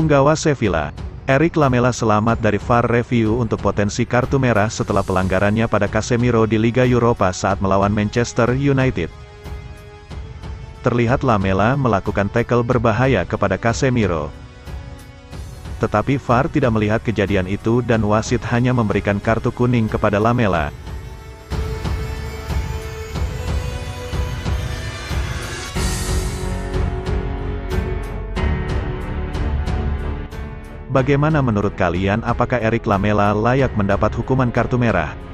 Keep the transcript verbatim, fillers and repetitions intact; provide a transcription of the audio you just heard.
Punggawa Sevilla, Eric Lamela selamat dari V A R review untuk potensi kartu merah setelah pelanggarannya pada Casemiro di Liga Eropa saat melawan Manchester United. Terlihat Lamela melakukan tackle berbahaya kepada Casemiro. Tetapi V A R tidak melihat kejadian itu dan wasit hanya memberikan kartu kuning kepada Lamela. Bagaimana menurut kalian, apakah Eric Lamela layak mendapat hukuman kartu merah?